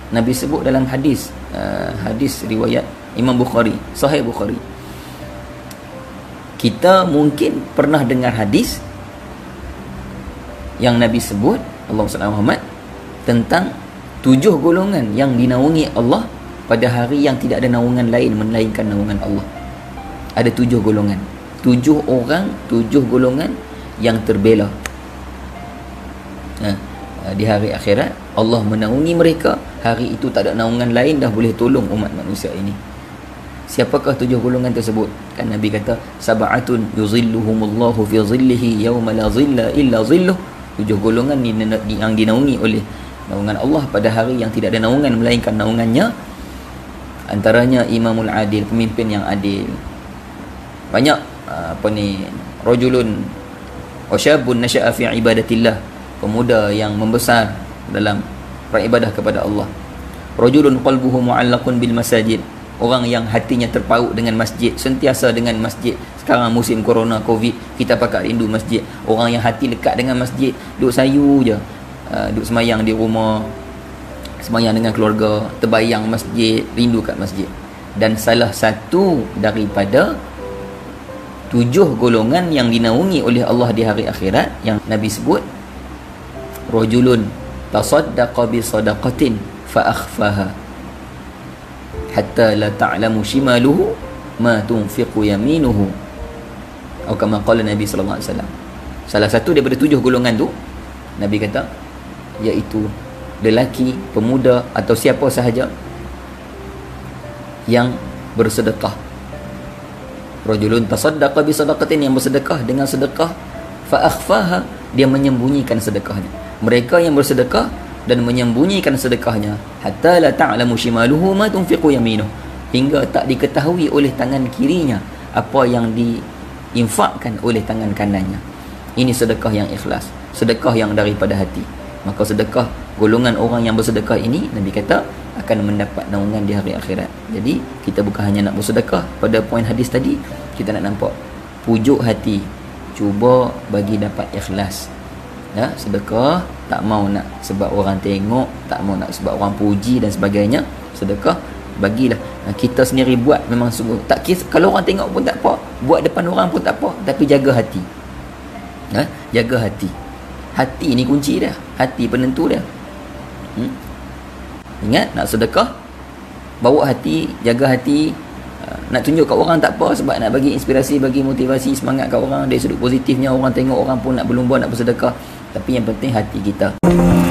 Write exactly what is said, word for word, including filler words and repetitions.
Nabi sebut dalam hadis, uh, hadis riwayat Imam Bukhari, Sahih Bukhari. Kita mungkin pernah dengar hadis yang Nabi sebut, Allahumma salli ala Muhammad, tentang tujuh golongan yang dinaungi Allah pada hari yang tidak ada naungan lain melainkan naungan Allah. Ada tujuh golongan, tujuh orang, tujuh golongan yang terbela. Ha, di hari akhirat Allah menaungi mereka. Hari itu tak ada naungan lain dah boleh tolong umat manusia ini. Siapakah tujuh golongan tersebut? Kan Nabi kata, sab'atun yuzilluhumullahu fi zillihi yawma la zilla illa zilluh. Tujuh golongan yang dinaungi oleh naungan Allah pada hari yang tidak ada naungan melainkan naungannya. Antaranya imamul adil, pemimpin yang adil. Banyak apa ni, rajulun wa syabun nasha'a fi ibadatillah, pemuda yang membesar dalam beribadah kepada Allah. Rajulun qalbuhu mu'allaqun bil masajid, orang yang hatinya terpaut dengan masjid, sentiasa dengan masjid. Sekarang musim corona, covid, kita pakat rindu masjid. Orang yang hati lekat dengan masjid, duduk sayu je, uh, duduk semayang di rumah, semayang dengan keluarga, terbayang masjid, rindu kat masjid. Dan salah satu daripada tujuh golongan yang dinaungi oleh Allah di hari akhirat yang Nabi sebut, rajulun tasaddaqa bi sadaqatin fa akhfaha hatta la ta'lamu shimaluhu ma tunfiqu yaminuhu, atau kama qala Nabi sallallahu alaihi wasallam. Salah satu daripada tujuh golongan tu Nabi kata, iaitu lelaki, pemuda atau siapa sahaja yang bersedekah. Rajulun tasaddaqa bi sadaqatin, yang bersedekah dengan sedekah, fa akhfaha, dia menyembunyikan sedekahnya. Mereka yang bersedekah dan menyembunyikan sedekahnya, hatta la ta'lamu shimaluhu ma tunfiqu yaminuh, hingga tak diketahui oleh tangan kirinya apa yang diinfakkan oleh tangan kanannya. Ini sedekah yang ikhlas, sedekah yang daripada hati. Maka sedekah, golongan orang yang bersedekah ini Nabi kata akan mendapat naungan di hari akhirat. Jadi kita bukan hanya nak bersedekah, pada poin hadis tadi kita nak nampak pujuk hati, cuba bagi dapat ikhlas. Ya, sedekah tak mau nak sebab orang tengok, tak mau nak sebab orang puji dan sebagainya. Sedekah bagilah, kita sendiri buat memang sungguh tak kira, kalau orang tengok pun tak apa, buat depan orang pun tak apa, tapi jaga hati. Ya, jaga hati. Hati ni kunci dia, hati penentu dia. Hmm? Ingat, nak sedekah bawa hati, jaga hati. Nak tunjuk kat orang tak apa, sebab nak bagi inspirasi, bagi motivasi, semangat kat orang. Dari sudut positifnya, orang tengok, orang pun nak berlumba, nak bersedekah. Tapi yang penting hati kita.